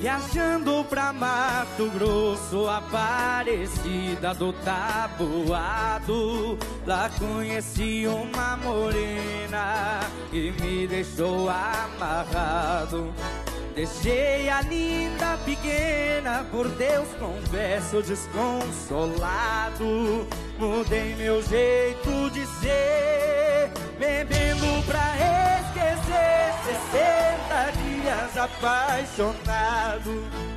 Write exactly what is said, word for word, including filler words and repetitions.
Viajando pra Mato Grosso, Aparecida do Taboado, lá conheci uma morena que me deixou amarrado. Deixei a linda pequena, por Deus confesso desconsolado. Mudei meu jeito de ser, bebendo pra esquecer. Sessenta dias apaixonado.